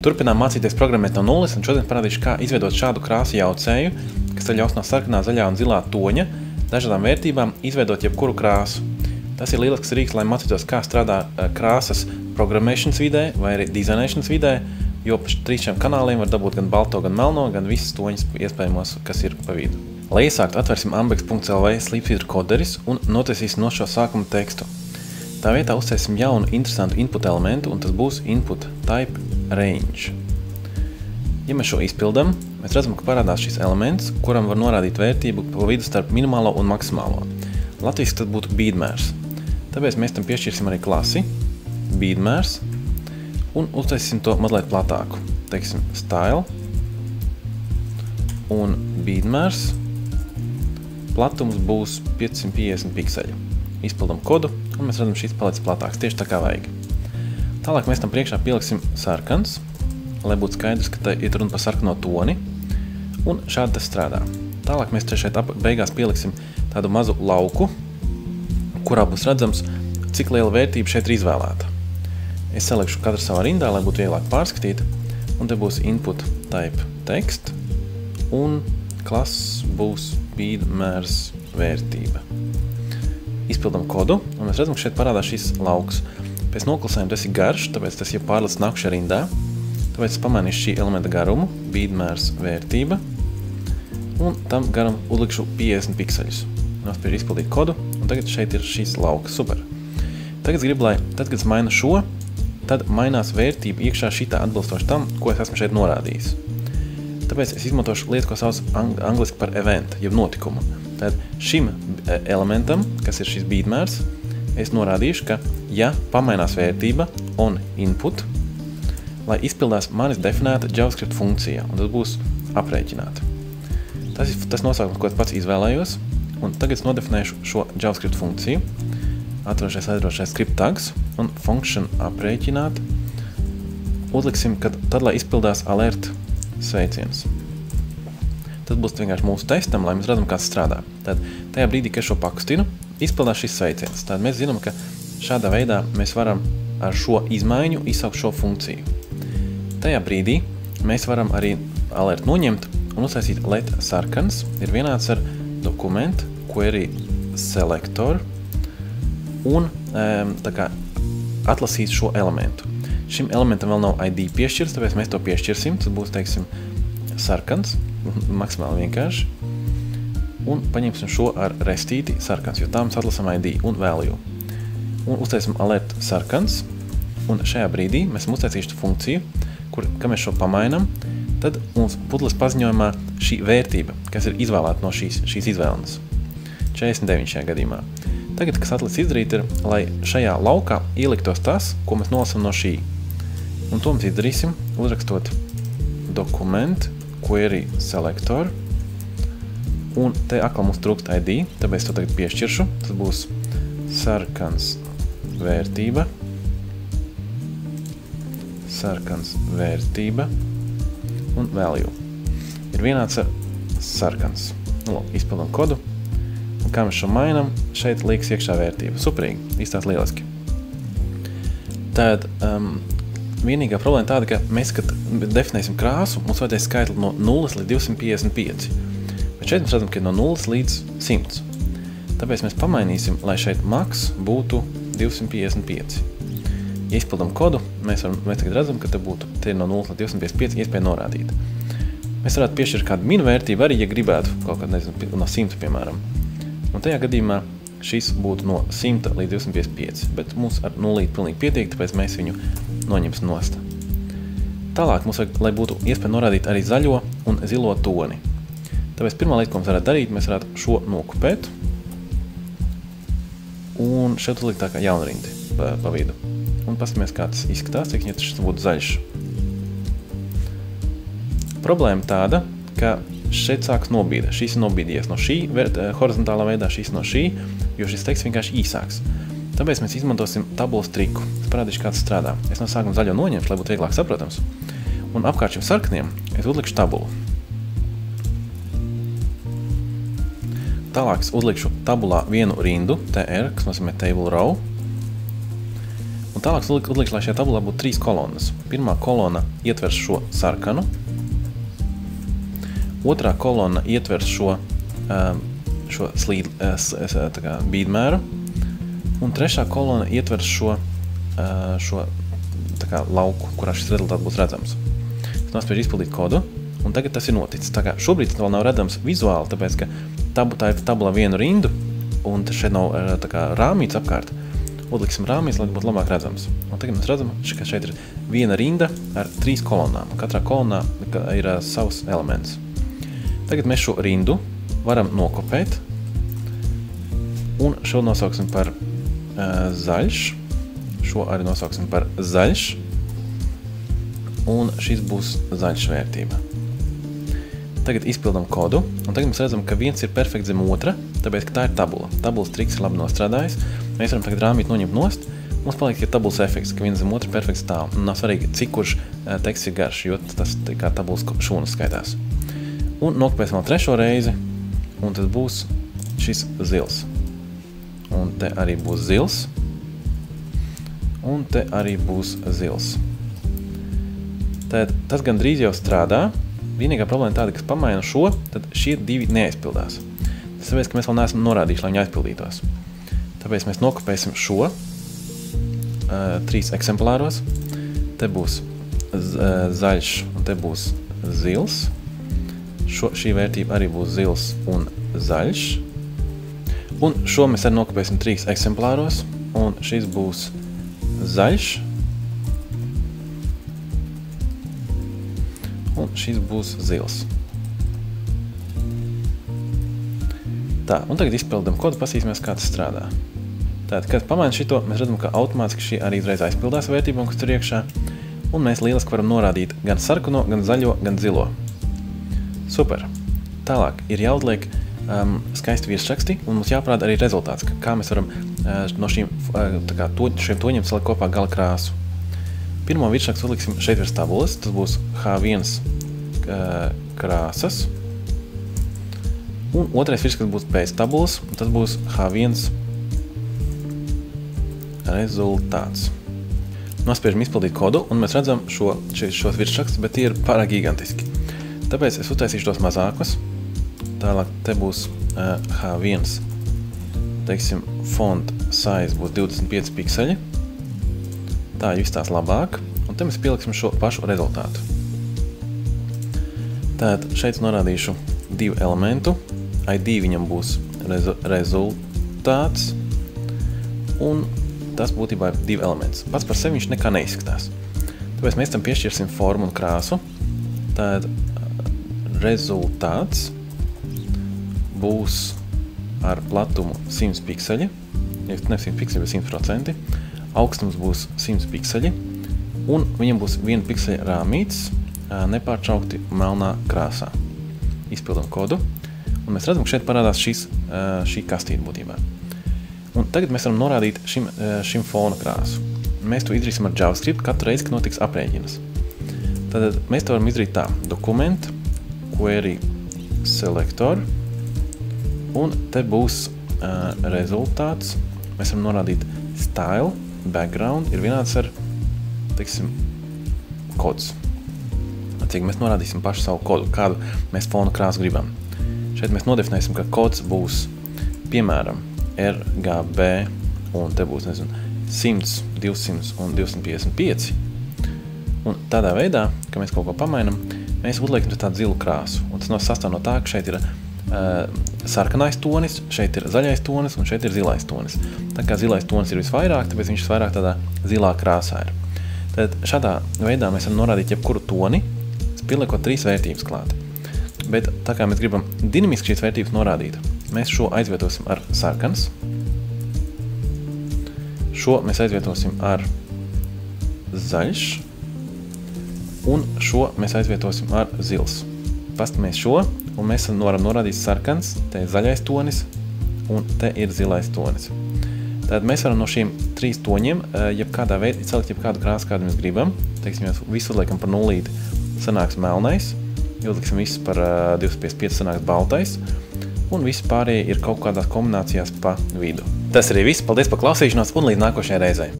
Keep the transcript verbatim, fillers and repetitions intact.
Turpinām mācīties programmēt no nulles, un šodien parādīšu, kā izveidot šādu krāsu jaucēju, kas ļaus no sarkanā, zaļā un zilā toņa dažādām vērtībām izveidot jebkuru krāsu. Tas ir lielisks rīks, lai mācītos, kā strādā krāsas programmēšanas vidē vai arī dizainēšanas vidē, jo pa trīs šiem kanāliem var dabūt gan balto, gan melno, gan visas toņas iespējamos, kas ir pa vidu. Lai iesāktu, atversim ambex punkt l v slīpsvītra koderis un notiesīsim no šo sākuma tekstu. Tā vietā uztaisīsim jaunu interesantu input elementu, un tas būs input type range. Ja mēs šo izpildam, mēs redzam, ka parādās šis elements, kuram var norādīt vērtību pa vidu starp minimālo un maksimālo. Latviski tad būtu bīdmērs. Tāpēc mēs tam piešķirsim arī klasi bīdmērs un uztaisīsim to mazliet platāku. Teiksim style un bīdmērs. Platums būs piecsimt piecdesmit pikseļu. Izpildam kodu, un mēs redzam, šis palicis platāks, tieši tā kā vajag. Tālāk mēs tam priekšā pieliksim sarkans, lai būtu skaidrs, ka tā ir runa par sarkano toni, un šādi tas strādā. Tālāk mēs šeit beigās pieliksim tādu mazu lauku, kurā būs redzams, cik liela vērtība šeit ir izvēlēta. Es salikšu katru savā rindā, lai būtu vieglāk pārskatīt, un te būs input type text, un klases būs bīdmērs vērtība. Izpildam kodu, un mēs redzam, ka šeit parādās šis lauks. Pēc noklusējuma tas ir garš, tāpēc tas jau pārlicis nākušajā rindā. Tāpēc es pamainīšu šī elementa garumu, bīdmērs vērtība, un tam garam uzlikšu piecdesmit pikseļus. Nospiežu izpildīt kodu, un tagad šeit ir šis lauks. Super. Tagad es gribu, lai tad, kad es mainu šo, tad mainās vērtība iekšā šitā atbilstoši tam, ko es esmu šeit norādījis. Tāpēc es izmantošu lietu, ko sauc angliski par event, jeb notikumu. Tad šim elementam, kas ir šis bīdmērs, es norādīšu, ka ja pamainās vērtība on input, lai izpildās manis definēta JavaScript funkcija, un tas būs aprēķināta. Tas ir tas nosaukums, ko es pats izvēlējos, un tagad es nodefinēšu šo JavaScript funkciju. Atrošais aizrošais script tags un function aprēķināt. Uzliksim, kad tad, lai izpildās alert sveiciens. Tas būs vienkārši mūsu testam, lai mēs redzam, kā tas strādā. Tad tajā brīdī, kad šo pakustinu, izpildās šis sveiciens. Tad mēs zinām, ka šādā veidā mēs varam ar šo izmaiņu izsaukt šo funkciju. Tajā brīdī mēs varam arī alert noņemt un uztaisīt let sarkans ir vienāds ar dokument query selector un tā kā atlasīt šo elementu. Šim elementam vēl nav I D piešķirts, tāpēc mēs to piešķirsim. Tas būs, teiksim, sarkans, maksimāli vienkārši. Un paņemsim šo ar restīti sarkans, jo tā mums atlasam I D un value. Un uztaisim alert sarkans, un šajā brīdī mēs uztaisīšu funkciju, kur, kad mēs šo pamainam, tad mums putles paziņojumā šī vērtība, kas ir izvēlēta no šīs, šīs izvēles. četrdesmit deviņi šajā gadījumā. Tagad, kas atlicis izdarīt, ir, lai šajā laukā ieliktos tas, ko mēs nolasam no šī. Un to mēs izdarīsim, uzrakstot dokument query selector, un te atkal mums trūkst I D, tāpēc to tagad piešķiršu. Tas būs sarkans vērtība, sarkans vērtība un value. Ir vienāds ar sarkans. Nu, izpildam kodu, un kā mēs šo mainam, šeit liekas iekšā vērtība. Superīgi, izstās lieliski. Tad um, vienīgā problēma tāda, ka mēs, kad definēsim krāsu, mums vajadzēs skaitli no nulles līdz divsimt piecdesmit pieci. Bet šeit mēs redzam, ka ir no nulles līdz simts. Tāpēc mēs pamainīsim, lai šeit max būtu divsimt piecdesmit pieci. Ja izpildam kodu, mēs, varam, mēs tagad redzam, ka te būtu te ir no nulles līdz divsimt piecdesmit pieci iespēja norādīt. Mēs varētu piešķirt kādu minu vērtību arī, ja gribētu kaut kādu, nezinu, no simta, piemēram. Un tajā gadījumā šis būtu no simta līdz divsimt piecdesmit pieci, bet mums ar nulīti pilnīgi pietiek, tāpēc mēs viņu noņemsim nost. Tālāk mums vajag, lai būtu iespēja norādīt arī zaļo un zilo toni. Tāpēc pirmā lieta, ko mēs varētu darīt, mēs varētu šo nokupēt un šeit uzlikt tā kā jaunrindi pa, pa vidu. Un paskatāmies, kā tas izskatās, cik ja šis būtu zaļš. Problēma tāda, ka šeit sāks nobīde. Šis ir nobīdījies no šī horizontālā veidā, šis no šī, jo šis teksts vienkārši īsāks. Tāpēc mēs izmantosim tabulas triku. Es parādīšu, kā tas strādā. Es no sākuma zaļo noņemšu, lai būtu vieglāk saprotams. Un apkārt šim sarkaniem es uzlikšu tabulu. Tālāk es uzlikšu tabulā vienu rindu, T R, kas nozīmē table row. Un tālāk uzlikšu, lai šajā tabulā būtu trīs kolonas. Pirmā kolona ietvers šo sarkanu, otrā kolona ietvers šo, šo slīd, tā kā bīdmēru, un trešā kolona ietvers šo, šo tā kā lauku, kurā šis rezultāts būs redzams. Es nospiežu izpildīt kodu, un tagad tas ir noticis. Tā kā šobrīd tas vēl nav redzams vizuāli, tāpēc, ka tab, tā ir tabulā vienu rindu, un tas šeit nav tā kā rāmīts apkārt. Uzliksim rāmīts, lai būtu labāk redzams. Un tagad mēs redzam, ka šeit ir viena rinda ar trīs kolonām. Katrā kolonā ir uh, savs elements. Tagad mēs šo rindu varam nokopēt, un šo nosauksim par uh, zaļš, šo arī nosauksim par zaļš, un šis būs zaļš vērtība. Tagad izpildam kodu, un tagad mēs redzam, ka viens ir perfekts zem otra, tāpēc, ka tā ir tabula. Tabulas triks ir labi nostrādājis. Mēs varam tagad rāmīt noņemt nost. Mums paliek ir tabulas efekts, ka viens zem otra perfekts stāv. Un nav svarīgi, cik kurš teksts ir garš, jo tas kā tabulas šūnas skaitās. Un nokopēsim vēl trešo reizi, un tas būs šis zils. Un te arī būs zils. Un te arī būs zils. Tad tas gan drīz jau strādā. Vienīgā problēma tāda, kas pamaina šo, tad šie divi neaizpildās. Tas tāpēc, ka mēs vēl neesam norādījuši, lai viņi aizpildītos. Tāpēc mēs nokopēsim šo uh, trīs eksemplāros. Te būs zaļš un te būs zils. Šo, šī vērtība arī būs zils un zaļš. Un šo mēs arī nokopēsim trīs eksemplāros. Un šis būs zaļš. Un šis būs zils. Tā, un tagad izpildam kodu, pasīsimies, kā tas strādā. Tātad, kad pamaina šito, mēs redzam, ka automātiski šī arī izreiz aizpildās vērtībām, kas tur iekšā, un mēs lieliski varam norādīt gan sarkano, gan zaļo, gan zilo. Super! Tālāk ir jāuzliek um, skaisti virsraksti, un mums jāparāda arī rezultāts, kā mēs varam uh, no šīm, uh, tā kā, to, šiem toņiem salikt kopā gala krāsu. Pirmo virsrakstu uzliksim šeit virs tabulas, tas būs H viens uh, krāsas, un otrais virsraksts būs pēc tabulas, un tas būs H viens rezultāts. Nospiežam izpildīt kodu, un mēs redzam šo, šos virsrakstus, bet tie ir pārāk gigantiski. Tāpēc es uztaisīšu tos mazākus. Tālāk te būs uh, H viens, teiksim, font size būs divdesmit pieci pikseļi. Tā jau izstās labāk, un te mēs pieliksim šo pašu rezultātu. Tātad šeit norādīšu divu elementu, I D viņam būs rezu, rezultāts, un tas būtībā ir divi elements. Pats par sevi viņš nekā neizskatās. Tāpēc mēs tam piešķirsim formu un krāsu. Tātad rezultāts būs ar platumu simts pikseļi, ne simts pikseļi, bet simts procenti. Augstums būs simts pikseļi, un viņam būs viena pikseļa rāmīts, nepārtraukti melnā krāsā. Izpildam kodu, un mēs redzam, ka šeit parādās šis, šī kastīte būtībā. Un tagad mēs varam norādīt šim, šim fona krāsu. Mēs to izdarīsim ar JavaScript katru reizi, kad notiks aprēķinas. Tad mēs to varam izdarīt tā. Dokument, query selector, un te būs uh, rezultāts. Mēs varam norādīt style, background ir vienāds ar, teiksim, kods. Cik mēs norādīsim pašu savu kodu, kādu mēs fonu krāsu gribam. Šeit mēs nodefinēsim, ka kods būs, piemēram, R G B, un te būs, nezinu, simts, divsimt un divsimt piecdesmit pieci. Un tādā veidā, ka mēs kaut ko pamainam, mēs uzliekam tādu zilu krāsu. Un tas sastāv no tā, ka šeit ir uh, sarkanais tonis, šeit ir zaļais tonis un šeit ir zilais tonis. Tā kā zilais tonis ir visvairāk, tāpēc viņš vairāk tādā zilā krāsā ir. Tad šādā veidā mēs varam norādīt jebkuru toni, pieliekot trīs vērtības klāt. Bet tā kā mēs gribam dinamiski šīs vērtības norādīt, mēs šo aizvietosim ar sarkans. Šo mēs aizvietosim ar zaļš. Un šo mēs aizvietosim ar zils. Pastamies šo, un mēs varam norādīt sarkans, te ir zaļais tonis, un te ir zilais tonis. Tad mēs varam no šiem trīs toņiem jebkādā veidā celikt jebkādu krāsu, kādu mēs gribam. Teiksim, ja visu uzliekam par nulīti, sanāks melnais, ja uzliksim visu par divsimt piecdesmit pieci, sanāks baltais, un visi pārējie ir kaut kādās kombinācijās pa vidu. Tas arī viss, paldies par klausīšanos un līdz nākošajai reizei!